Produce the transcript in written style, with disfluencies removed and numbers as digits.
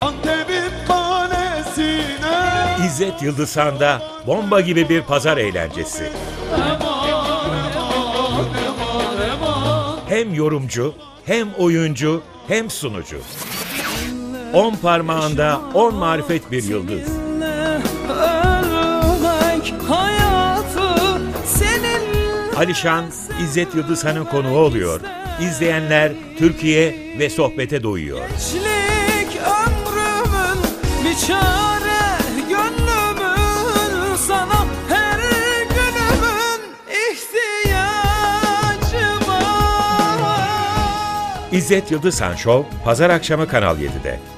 Antep'in panesine. İzzet Yıldızhan'da bomba gibi bir pazar eğlencesi. Hem yorumcu, hem oyuncu, hem sunucu. 10 parmağında 10 marifet bir yıldız. Alişan, İzzet Yıldızhan'ın konuğu oluyor. İzleyenler Türkiye ve sohbete doyuyor. Gençlik ömrümün bir çare, gönlümün sana her günümün ihtiyacı var. İzzet Yıldızhan Show, pazar akşamı Kanal 7'de.